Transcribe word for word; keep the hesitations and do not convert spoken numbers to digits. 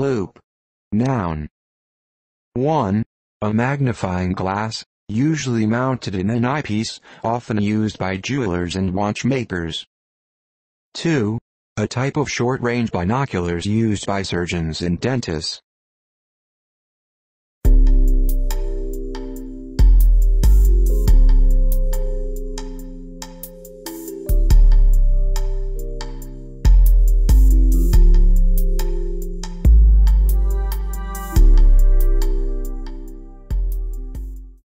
loupe. Noun. one. A magnifying glass, usually mounted in an eyepiece, often used by jewelers and watchmakers. two. A type of short-range binoculars used by surgeons and dentists.